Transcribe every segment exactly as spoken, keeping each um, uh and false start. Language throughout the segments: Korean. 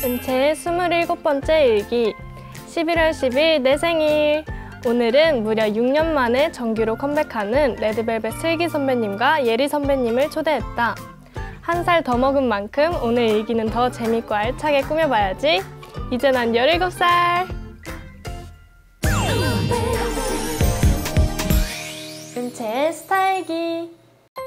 은채의 스물일곱 번째 일기 십일월 십일 내 생일. 오늘은 무려 육 년 만에 정규로 컴백하는 레드벨벳 슬기 선배님과 예리 선배님을 초대했다. 한 살 더 먹은 만큼 오늘 일기는 더 재밌고 알차게 꾸며봐야지. 이제 난 열일곱 살. 은채의 스타일기.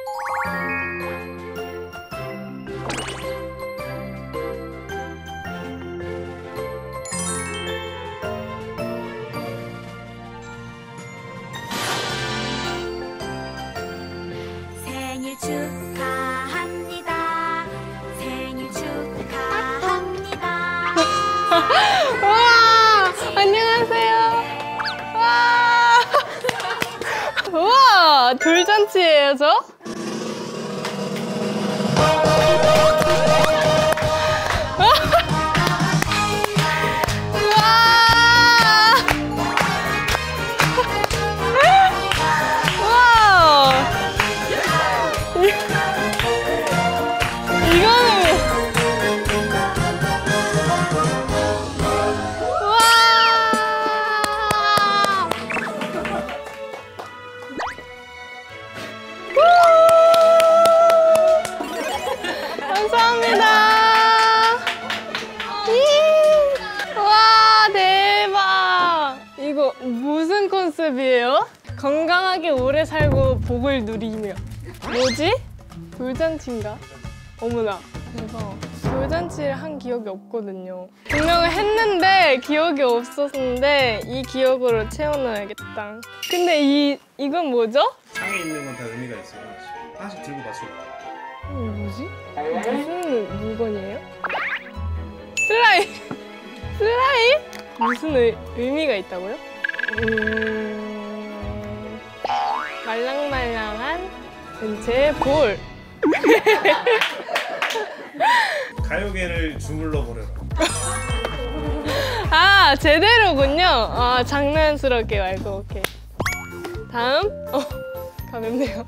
생일 축하합니다. 생일 축하합니다. 우와! 안녕하세요. 와! 우와! 돌잔치예요, 저? 감사합니다. 와, 대박. 이거 무슨 컨셉이에요? 건강하게 오래 살고 복을 누리며. 뭐지? 돌잔치인가? 어머나, 대박. 돌잔치를 한 기억이 없거든요. 분명히 했는데 기억이 없었는데 이 기억으로 채워넣어야겠다. 근데 이, 이건 뭐죠? 상에 있는 건 다 의미가 있어요. 하나씩 들고 맞춰봐. 이거 뭐지? 무슨 물건이에요? 슬라임! 슬라임? 무슨 의, 의미가 있다고요? 음... 말랑말랑한 은채의 볼! 가요계를 주물러 버려라. 아, 제대로군요. 아, 장난스럽게 말고, 오케이. 다음? 어, 가볍네요.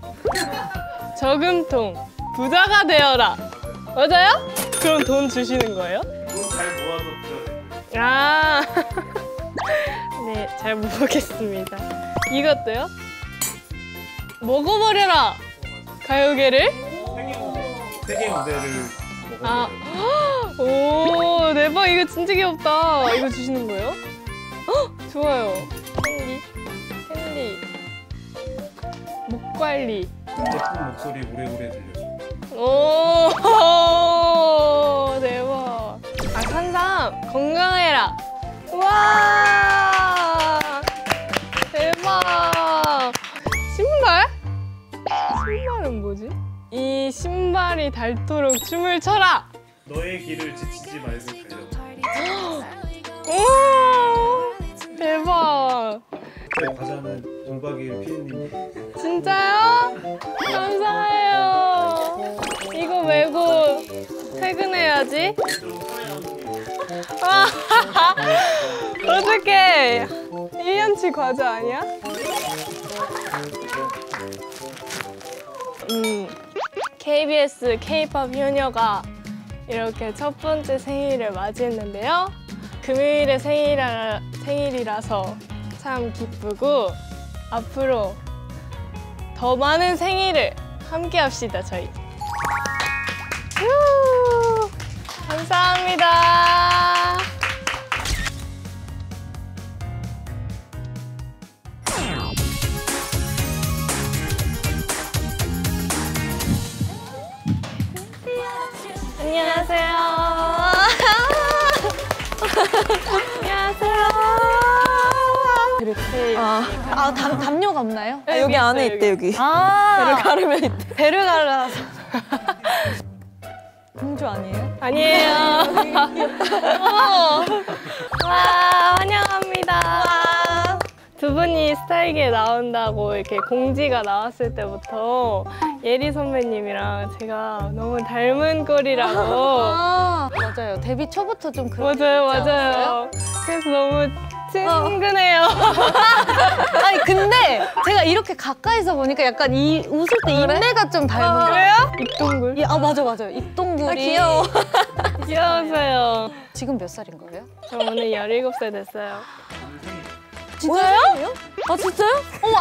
저금통. 부자가 되어라. 맞아요? 그럼 돈 주시는 거예요? 돈 잘 모아서 부자 돼. 아, 네, 잘 모르겠습니다. 이것도요? 먹어버려라. 가요계를? 세계 무대를 먹어버려. 아, 오, 대박. 이거 진짜 귀엽다. 이거 주시는 거예요? 헉, 좋아요. 캔디, 캔디, 목 관리. 예쁜 목소리 오래오래 들려줘. 오, 대박. 아, 산삼 건강해라. 와, 대박. 신발? 신발은 뭐지? 이 신발이 닳도록 춤을 춰라. 너의 길을 지치지 말고 달려. 오, 대박. 내 과자는 동박이 피디님이. 진짜요? 감사해요. 이거 메고 퇴근해야지. 아, 어떡해. 일 년치 과자 아니야? 음, 케이비에스 K-팝 효녀가 이렇게 첫 번째 생일을 맞이했는데요. 금요일에 생일이라, 생일이라서 참 기쁘고 앞으로 더 많은 생일을 함께 합시다, 저희. 우, 감사합니다. 안녕하세요. 안녕하세요. 이렇게 아, 아 담, 담요가 없나요? 네, 여기 있어요, 안에 여기. 있대, 여기. 아, 배를 가르면 있대. 배를 갈라서. 공주 아니에요? 아니에요. 어. 와, 환영합니다. 와. 두 분이 스타일기에 나온다고 이렇게 공지가 나왔을 때부터 예리 선배님이랑 제가 너무 닮은 꼴이라고. 아, 맞아요. 데뷔 초부터 좀 그렇게 맞아요, 했지 않았어요? 맞아요. 그래서 너무 친근해요. 아니, 근데 제가 이렇게 가까이서 보니까 약간 이 웃을 때 그래? 인매가 좀 닮은 아, 거. 그래요? 입동굴. 아, 맞아, 맞아요. 입동굴이. 아, 귀여워. 귀여우세요. 지금 몇 살인 거예요? 저 오늘 열일곱 살 됐어요. 진짜요? 아 진짜요? 어머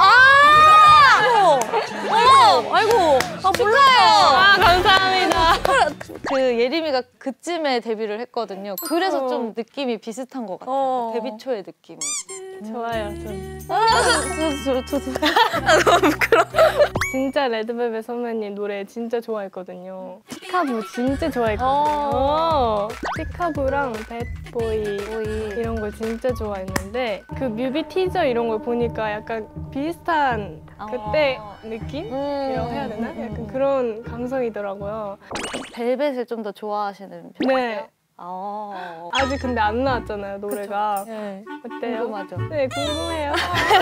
아! 어머 아이고 아 몰라요. 아, 감사합니다. 그 예림이가 그쯤에 데뷔를 했거든요. 그래서 좀 느낌이 비슷한 것 같아요. 어. 데뷔 초의 느낌이. 좋아요, 전. 저도 저도 저도. 진짜 레드벨벳 선배님 노래 진짜 좋아했거든요. 피카부 진짜 좋아했거든요. 피카부랑 배드보이 이런 걸 진짜 좋아했는데 그 뮤비 티저 이런 걸 보니까 약간 비슷한 그때 느낌이라고 해야 되나? 약간 그런 감성이더라고요. 벨벳을 좀 더 좋아하시는 편이세요? 네. 아, 아직 근데 안 나왔잖아요, 노래가. 네. 어때요? 궁금하죠. 네, 궁금해요.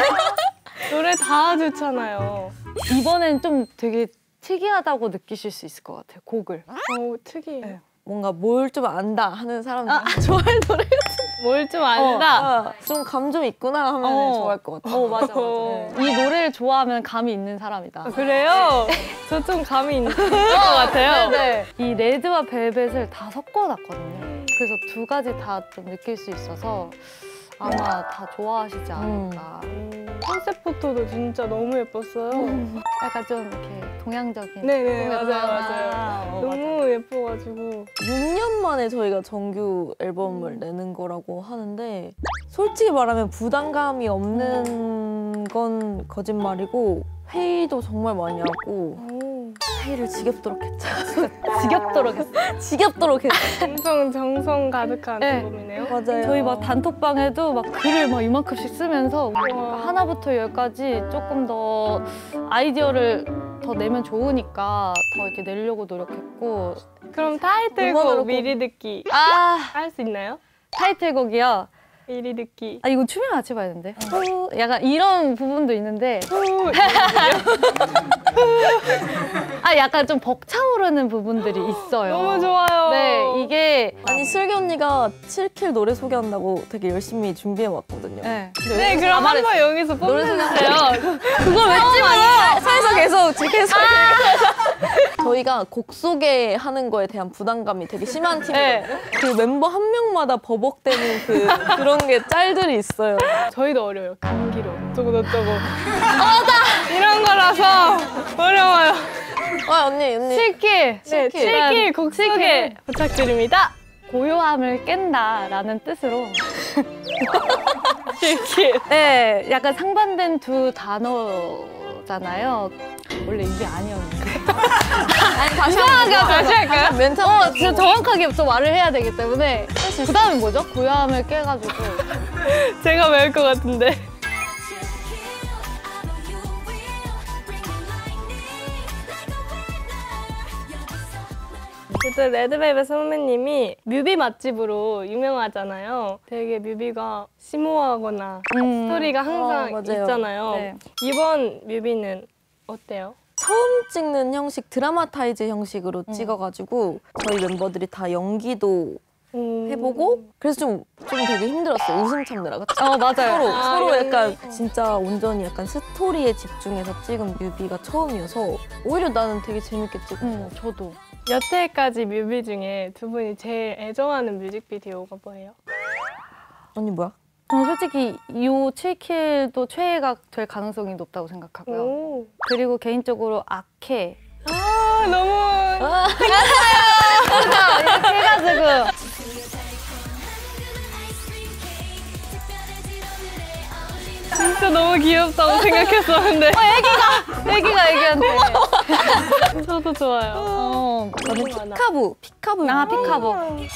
노래 다 좋잖아요. 이번엔 좀 되게 특이하다고 느끼실 수 있을 것 같아요. 곡을. 어, 특이해요. 네. 뭔가 뭘 좀 안다 하는 사람들 아, 좋아할 노래. 뭘 좀 안다. 어, 좀 감정 있구나 하면 어. 좋아할 것 같아. 어 맞아 맞아. 어. 이 노래를 좋아하면 감이 있는 사람이다. 아, 그래요? 저 좀 감이 있는 것 같아요. 네. 이 레드와 벨벳을 다 섞어놨거든요. 그래서 두 가지 다 좀 느낄 수 있어서 아마 다 좋아하시지 않을까. 음, 컨셉 포토도 진짜 너무 예뻤어요. 약간 좀 이렇게 동양적인. 네네, 맞아요, 아, 맞아요. 어, 너무 예뻐가지고. 육 년 만에 저희가 정규 앨범을 내는 거라고 하는데 솔직히 말하면 부담감이 없는 건 거짓말이고 회의도 정말 많이 하고 오, 회의를 지겹도록 했죠. 지겹도록 했어요. 지겹도록 했죠. 정성, 정성 가득한 네. 앨범이네요. 맞아요. 저희 막 단톡방에도 막 글을 막 이만큼씩 쓰면서 우와. 하나부터 열까지 조금 더 아이디어를 더 내면 좋으니까 더 이렇게 내려고 노력했고. 그럼 타이틀곡 음원으로 미리 듣기 아 할 수 있나요? 타이틀곡이요. 미리 듣기. 아 이거 춤이랑 같이 봐야 되는데. 후, 약간 이런 부분도 있는데. 후, 아 약간 좀 벅차오르는 부분들이 있어요. 너무 좋아요. 네 이게 아니 슬기 언니가 칠 킬 노래 소개한다고 되게 열심히 준비해 왔거든요. 네. 네, 그럼 한 번 여기서 뽐내주세요. 그걸 왜 찍어요? 사에서 계속 계속 저희가 곡 소개하는 거에 대한 부담감이 되게 심한 팀이에요. 그 멤버 한 명마다 버벅대는 그 그런 게 짤들이 있어요. 저희도 어려워요. 감기로 어쩌고 저쩌고. 맞아! 이런 거라서 어려워요. 아 언니 언니. 칠 킬. 네, 칠 킬. 칠 킬 곡 소개 부탁드립니다. 고요함을 깬다라는 뜻으로 칠 킬. 네, 약간 상반된 두 단어잖아요. 원래 이게 아니었는데. 아니 다시 이상하게 한번 다시 할까요? 멘트 어, 진짜 정확하게 또 말을 해야 되기 때문에 그 다음에 뭐죠? 고요함을 깨가지고 제가 외울 것 같은데. 그때 레드벨벳 선배님이 뮤비 맛집으로 유명하잖아요. 되게 뮤비가 심오하거나 음. 스토리가 항상 어, 맞아요. 있잖아요. 네. 이번 뮤비는 어때요? 처음 찍는 형식 드라마타이즈 형식으로 찍어가지고 저희 멤버들이 다 연기도 음. 해보고 그래서 좀, 좀 되게 힘들었어요. 웃음 참느라 그쵸? 어 맞아요. 서로 아, 서로 연기. 약간 진짜 온전히 약간 스토리에 집중해서 찍은 뮤비가 처음이어서 오히려 나는 되게 재밌게 찍었어. 음, 저도. 여태까지 뮤비 중에 두 분이 제일 애정하는 뮤직비디오가 뭐예요? 언니 뭐야? 저는 솔직히 이 칠 킬도 최애가 될 가능성이 높다고 생각하고요. 오. 그리고 개인적으로 아케 아 너무 이렇게 해가지고 진짜 너무 귀엽다고 생각했었는데 애기가 애기한테 저도 좋아요. 어, 저는 너무 많아. 피카부 피카부 아 피카보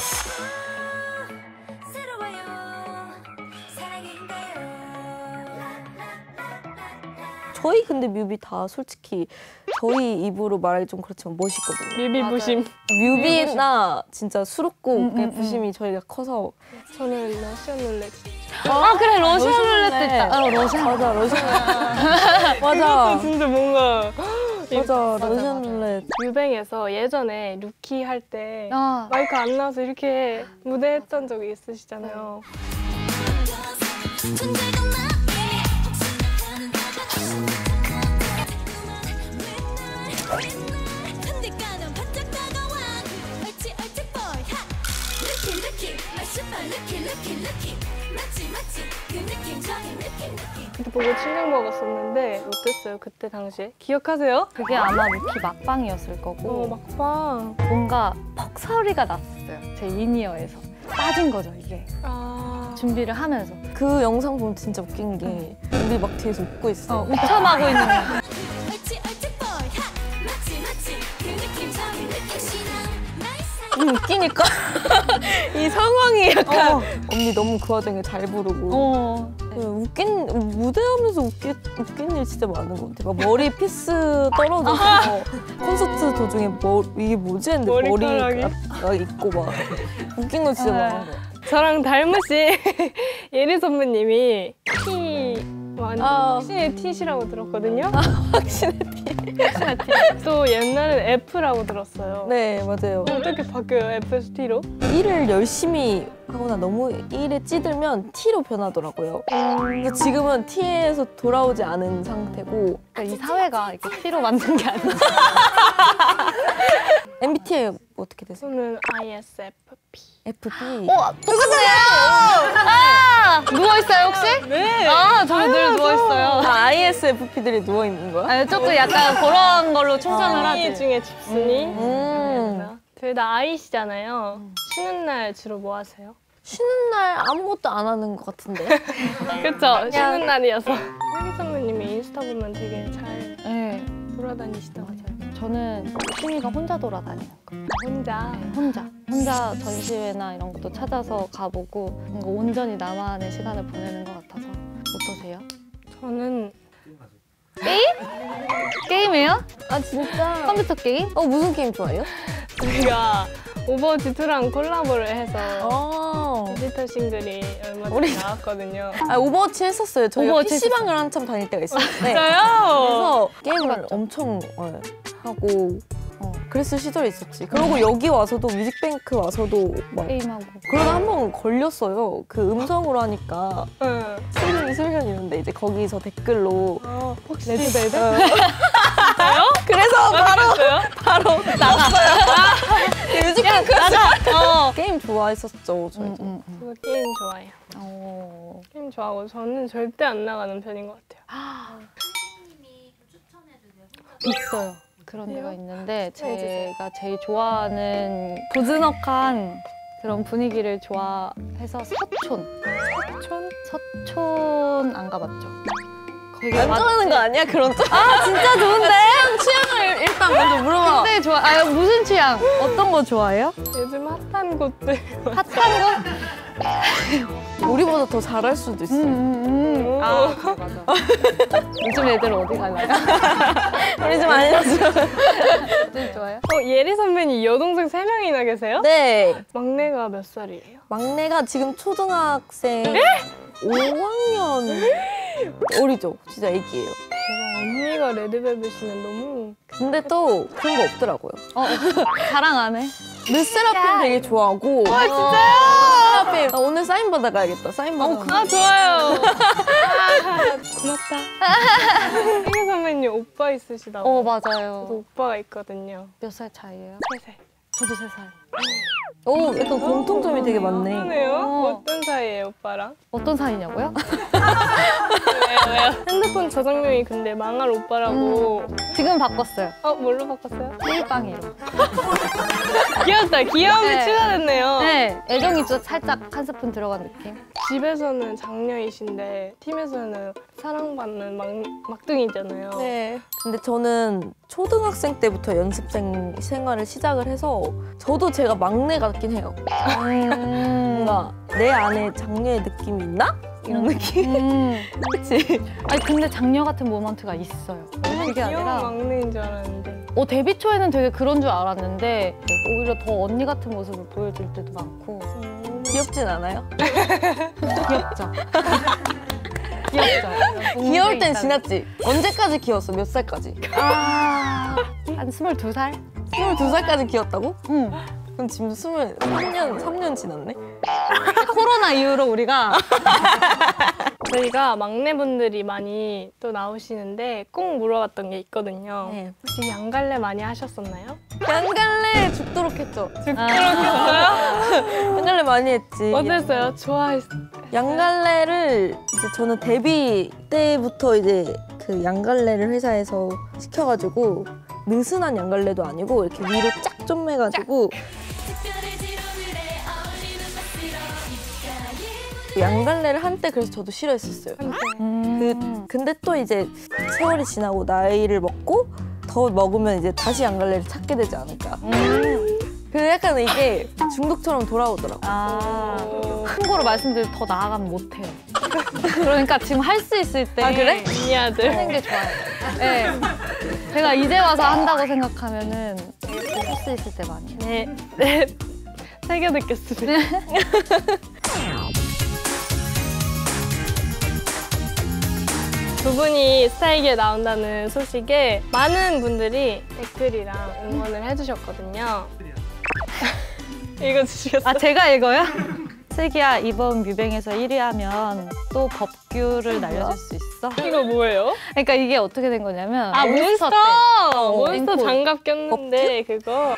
저희 근데 뮤비 다 솔직히 저희 입으로 말하기 좀 그렇지만 멋있거든요. 뮤비 부심. 뮤비나 진짜 수록곡의 음, 음, 부심이 저희가 커서 저는 러시안 룰렛. 아 그래 러시안 룰렛도 룰렛. 있다. 어 러시안 맞아 러시안 이것도 맞아 진짜 뭔가 맞아 러시안 룰렛 뮤뱅에서 예전에 루키 할 때 아 마이크 안 나와서 이렇게 무대 했던 적이 있으시잖아요. 그때 보고 충격 먹었었는데 어땠어요? 그때 당시에? 기억하세요? 그게 아마 루키 막방이었을 어, 거고 막방. 뭔가 퍽 소리가 났었어요. 제 인이어에서 빠진 거죠 이게. 아. 준비를 하면서 그 영상 보면 진짜 웃긴 게 우리 막 뒤에서 웃고 있어. 어, 우참하고 있는 거. 음, 웃기니까 이 상황이 약간 어. 언니 너무 그 와중에 잘 부르고 어. 그 웃긴 무대하면서 웃긴 웃긴 일 진짜 많은 것 같아. 막 머리 피스 떨어져서 콘서트 도중에 뭐 이게 뭐지 했는데 머리카락이? 머리가 있고 막 웃긴 거 진짜 네. 많은 거. 저랑 닮으신 예리 선배님이 T 완전 아. 확신의 T시라고 들었거든요. 확신의 티. 또 옛날엔 F라고 들었어요. 네 맞아요. 어떻게 바뀌어요? F에서 T로? 일을 열심히 하거나 너무 일에 찌들면 T로 변하더라고요. 근데 지금은 T에서 돌아오지 않은 상태고 그러니까 이 사회가 이렇게 T로 만든 게 아니죠. 엠비티아이 어떻게 되세요? 저는 아이에스에프피. 에프피. 어, 똑같네요. 아, 누워 있어요 혹시? 네. 아, 저희 늘 누워 있어요. 다 아이에스에프피들이 누워 있는 거야? 아니, 조금 약간 그런 걸로 충전을 아이 하지. 중에 집순이. 음. 둘 다 아이시잖아요. 쉬는 날 주로 뭐 하세요? 쉬는 날 아무것도 안 하는 것 같은데. 그쵸? 쉬는 날이어서. 예리 선배님이 인스타 보면 되게 잘 네, 돌아다니시다고 하잖아요. 저는 취미가 혼자 돌아다니는 거. 혼자. 혼자. 혼자 전시회나 이런 것도 찾아서 가보고 뭔가 온전히 나만의 시간을 보내는 것 같아서. 어떠세요? 저는 게임이에요? 아 진짜? 컴퓨터 게임? 어 무슨 게임 좋아해요? 저희가 오버워치 투랑 콜라보를 해서 아, 디지털 싱글이 얼마 전에 우리- 나왔거든요. 아 오버워치 했었어요. 저희가 오버워치 피시방을 한참 다닐 때가 있어요. 네. 진짜요? 그래서 게임을 엄청 어, 하고 어, 그랬을 시절이 있었지. 그리고 여기 와서도 뮤직뱅크 와서도 막 게임하고. 그러다 한 번 걸렸어요. 그 음성으로 하니까 응. 소리 소리는 있는데 이제 거기서 댓글로 어, 혹시 레드벨벳? 어. 그래서 바로 맞았어요? 바로 나갔어요. 뮤직뱅크 어. 게임 좋아했었죠. 저희도. 음, 음, 음. 저도 게임 좋아해요. 어. 게임 좋아하고 저는 절대 안 나가는 편인 것 같아요. 있어요. 그런 그래요? 데가 있는데 추천해주세요. 제가 제일 좋아하는 고즈넉한 그런 분위기를 좋아해서 서촌. 촌? 서촌 안 가봤죠? 되게 안 좋아하는 거 아니야? 그런 쪽? 아 진짜 좋은데? 취향을 일단 먼저 물어봐. 근데 좋아. 아 무슨 취향? 어떤 거 좋아해요? 요즘 핫한 곳들. 핫한 거? 우리보다 더 잘할 수도 있어. 음, 음, 음. 아 그래, 맞아. 요즘 애들 어디 갈라요? 우리 좀 알려줘. 좀 좋아요? 어, 예리 선배님 여동생 세 명이나 계세요? 네. 막내가 몇 살이에요? 막내가 지금 초등학생 오 학년 어리죠? 진짜 애기예요. 대박, 언니가 레드벨벳이면 너무... 근데 또 그런 거 없더라고요. 어, 자랑 안 해? 르세라핌 되게 좋아하고. 아 진짜요? 르세라핌. 아, 오늘 사인 받아가야겠다. 사인 받아. 아, 좋아요. 아, 고맙다. 예리 선배님 오빠 있으시다고. 어 저도 맞아요. 오빠가 있거든요. 몇 살 차이예요? 세 살. 저도 세 살. 오, 약간 공통점이 되게 많네. 그러네요. 어. 어떤 사이예요, 오빠랑? 어떤 사이냐고요? 왜요, 왜요? 핸드폰 저장명이 근데 망할 오빠라고. 지금 바꿨어요. 어, 뭘로 바꿨어요? 일빵이로. 귀엽다. 귀여움이 네. 추가됐네요. 네, 애정이 좀 살짝 한 스푼 들어간 느낌. 집에서는 장녀이신데 팀에서는 사랑받는 막, 막둥이잖아요. 네. 근데 저는 초등학생 때부터 연습생 생활을 시작을 해서 저도 제가 막내 같긴 해요. 음. 뭔가 내 안에 장녀의 느낌이 있나? 이런 느낌? 음. 그치? 아니 근데 장녀 같은 모먼트가 있어요. 그게 귀여운 아니라 막내인 줄 알았는데. 어, 데뷔 초에는 되게 그런 줄 알았는데 오히려 더 언니 같은 모습을 보여줄 때도 많고 귀엽진 않아요? 귀엽죠. 귀엽죠. 귀여울 땐 지났지? 언제까지 귀여웠어? 몇 살까지? 아, 한 스물두 살? 스물두 살까지 귀엽다고? 응. 그럼 지금 스물삼 년, 삼 년 지났네? 코로나 이후로 우리가 저희가 막내분들이 많이 또 나오시는데 꼭 물어봤던 게 있거든요. 네. 혹시 양갈래 많이 하셨었나요? 양갈래 죽도록 했죠. 죽도록 양갈래 많이 했지. 어땠어요? 좋아했어요? 양갈래를 이제 저는 데뷔 때부터 이제 그 양갈래를 회사에서 시켜가지고 느슨한 양갈래도 아니고 이렇게 위로 쫙 좀 해가지고 양갈래를 한때 그래서 저도 싫어했었어요. 그, 근데 또 이제 세월이 지나고 나이를 먹고 더 먹으면 이제 다시 양갈래를 찾게 되지 않을까. 음. 그 약간 이게 중독처럼 돌아오더라고요. 아, 참고로 말씀드리면 더 나아가면 못해요. 그러니까 지금 할 수 있을 때 아, 그래? 언니아들. 하는 게 좋아요. 네. 제가 이제 와서 한다고 생각하면은 할 수 있을 때 많이 해요. 네, 네. 새겨 듣겠습니다. 두 분이 스타이기에 나온다는 소식에 많은 분들이 댓글이랑 응원을 해주셨거든요. 읽어주시겠어요? 아, 제가 이거요? 슬기야, 이번 뮤뱅에서 일 위 하면 또 법규를 날려줄 수 있어? 이거 뭐예요? 그러니까 이게 어떻게 된 거냐면 아, 몬스터! 때 몬스터 앵콜. 장갑 꼈는데 그거.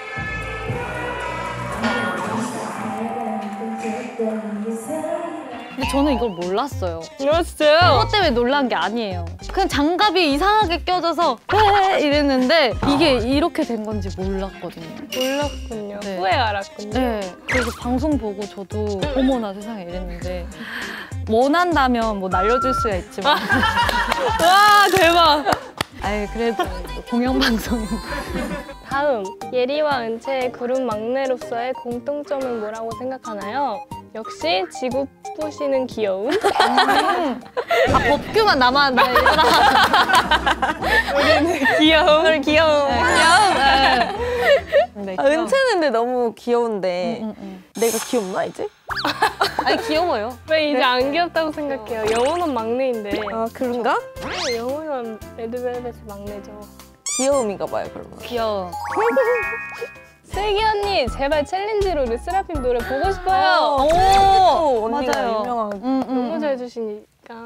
근데 저는 이걸 몰랐어요. 이랬어요? 그것 때문에 놀란 게 아니에요. 그냥 장갑이 이상하게 껴져서 왜 이랬는데 이게 이렇게 된 건지 몰랐거든요. 몰랐군요. 네. 후에 알았군요. 네. 그래서 방송 보고 저도 어머나 세상에 이랬는데 원한다면 뭐 날려줄 수야 있지만 와, 대박! 아이 그래도 공영방송인데. 다음, 예리와 은채의 그룹 막내로서의 공통점은 뭐라고 생각하나요? 역시 지구 부시는 귀여움. 아 법규만 남았네. 우리는 귀여움. 우리 귀여움. 귀여움. 네. 아, 은채는 근데 너무 귀여운데 응, 응, 내가 귀엽나 이제? 응. 아니 귀여워요. 왜 이제 안 귀엽다고 생각해요? 영원한 막내인데. 아 그런가? 네, 영원한 레드벨벳의 막내죠. 귀여움인가 봐요 그러면. 귀여워. 슬기 언니, 제발 챌린지로 르세라핌 노래 보고 싶어요. 오, 언니가 맞아요. 유명한. 응, 응, 너무 응. 잘 주시니까.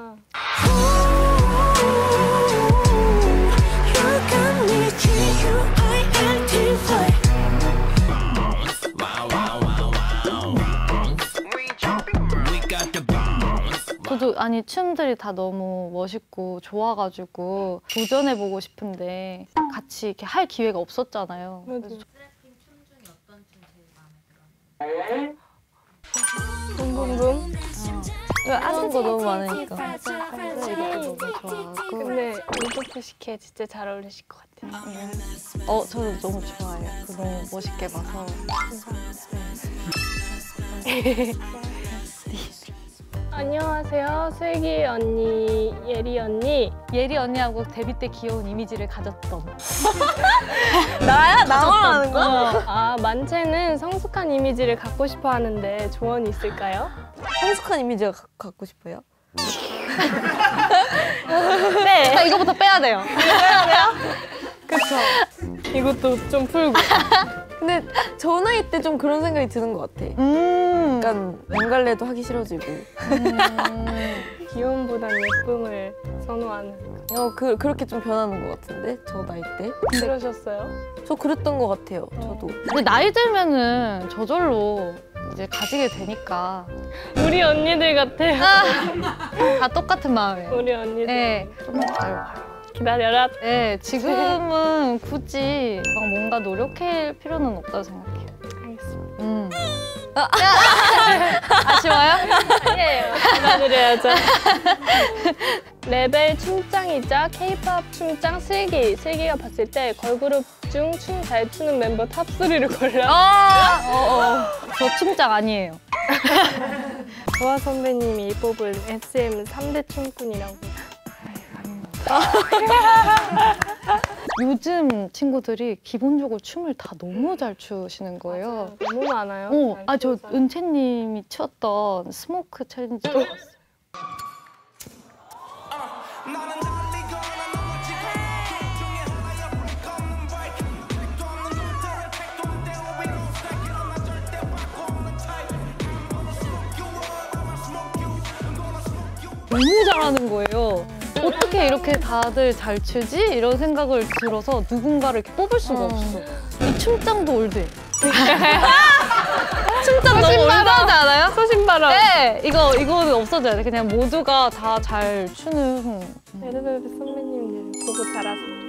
저도 아니 춤들이 다 너무 멋있고 좋아가지고 도전해보고 싶은데 같이 이렇게 할 기회가 없었잖아요. 맞아. 붐붐붐. 왜 아는 거 너무 많으니까. 이것도 너무 좋아하고. 근데 울프푸시케 진짜 잘 어울리실 것 같아요. 어, 저도 너무 좋아해요. 그 너무 멋있게 봐서. 안녕하세요. 슬기 언니, 예리 언니. 예리 언니하고 데뷔 때 귀여운 이미지를 가졌던. 나야? 나만 하는 거야? 어. 아, 만채는 성숙한 이미지를 갖고 싶어 하는데 조언이 있을까요? 성숙한 이미지가 가, 갖고 싶어요. 네. 자, 이거부터 빼야 돼요. 그쵸. 이것도 좀 풀고. 근데 딱 저 나이 때 좀 그런 생각이 드는 것 같아. 음. 약간 양갈래도 하기 싫어지고. 음. 귀여움보단 예쁨을 선호하는. 어, 그, 그렇게 좀 변하는 것 같은데? 저 나이 때? 그러셨어요? 저 그랬던 것 같아요, 저도. 근데 나이 들면은 저절로 이제 가지게 되니까 우리 언니들 같아요. 다 똑같은 마음이에요. 우리 언니들. 네. 좀만 기다려봐요. 기다려라. 네, 지금은 굳이 막 뭔가 노력할 필요는 없다고 생각해요. 알겠습니다. 음. 아쉬워요? 아니에요. 기다려야죠. 레벨 춤짱이자 케이팝 춤짱 슬기. 슬기가 봤을 때 걸그룹 중 춤 잘 추는 member 탑쓰리를 골라. 어, 어. 저 춤장 아니에요. 조아 선배님이 뽑은 에스엠 삼 대 춤꾼이라고. 요즘 친구들이 기본적으로 춤을 다 너무 잘 추시는 거예요. 너무 많아요. 어, 잘 아, 저 추는 사람. 은채님이 추었던 스모크 챌린지 봤어요. 너무 잘하는 거예요. 어떻게 이렇게 다들 잘 추지? 이런 생각을 들어서 누군가를 이렇게 뽑을 수가 없어. 이 춤장도 올드. 춤장 너무 올드하지 않아요? 소신바람. 네! 이거, 이거는 없어져야 돼. 그냥 모두가 다 잘 추는. 레드벨벳 선배님들 보고 자라서.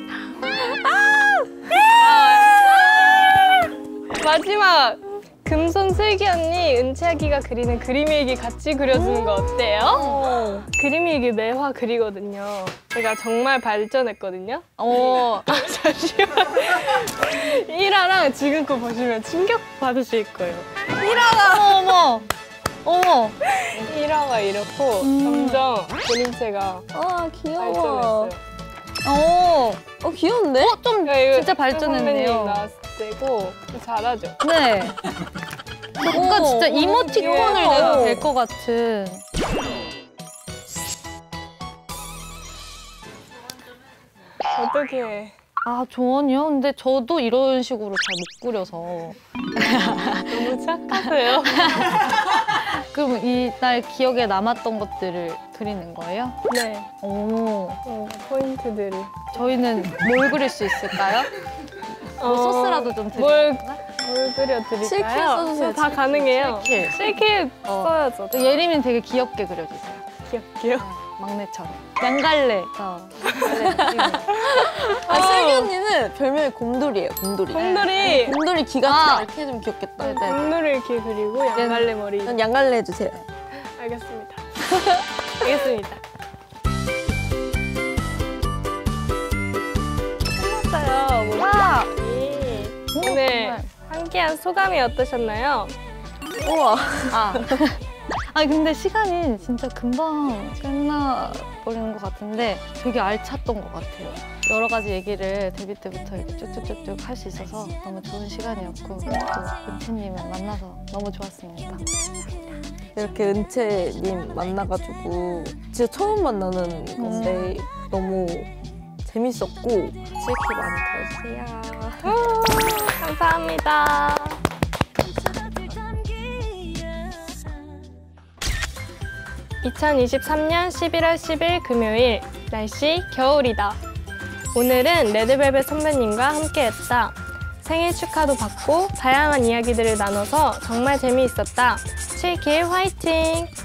마지막! 금손 슬기 언니, 은채기가 그리는 그림일기 같이 그려주는 거 어때요? 그림일기 매화 그리거든요. 제가 정말 발전했거든요. 어. 아, 잠시만. 일 화랑 지금 거 보시면 충격 받으실 거예요. 어머, 어머. 어머. 일 화가 이렇고 점점 그림체가 아 귀여워. 발전했어요. 어. 어 귀여운데? 어, 좀 야, 이거 진짜 선배님 발전했네요. 나왔을 때고 잘하죠? 네. 뭔가 진짜 이모티콘을 귀여워. 내가 될 것 같은. 어떻게 아, 조언이요? 근데 저도 이런 식으로 잘 못 그려서. 너무 착하세요? 그럼 이날 기억에 남았던 것들을 그리는 거예요? 네. 오. 어, 포인트들을. 저희는 뭘 그릴 수 있을까요? 뭐 소스라도 좀 드릴까요? 뭘, 뭘 그려드릴까요? 실킬 써주세요, 다 가능해요. 실킬. 실킬 어. 써야죠. 또 예림이는 되게 귀엽게 그려주세요. 귀엽게요. 막내처럼. 양갈래. 어. 아 슬기 언니는 별명이 곰돌이에요. 곰돌이. 곰돌이. 곰돌이 귀가 아. 이렇게 해주면 귀엽겠다. 네, 네. 곰돌이 이렇게 그리고 양갈래 머리. 전 양갈래 해주세요. 알겠습니다. 알겠습니다. 끝났어요. 모든 와! 것이. 오늘 함께한 소감이 어떠셨나요? 우와. 아. 아니 근데 시간이 진짜 금방 끝나버리는 것 같은데 되게 알찼던 것 같아요. 여러 가지 얘기를 데뷔 때부터 이렇게 쭉쭉쭉쭉 할 수 있어서 너무 좋은 시간이었고 또 은채님을 만나서 너무 좋았습니다. 이렇게 은채님 만나가지고 진짜 처음 만나는 건데 너무 재밌었고 실키 많이 들어주세요. 감사합니다. 이천이십삼 년 십일월 십일 금요일 날씨 겨울이다. 오늘은 레드벨벳 선배님과 함께했다. 생일 축하도 받고 다양한 이야기들을 나눠서 정말 재미있었다. 칠킬 화이팅!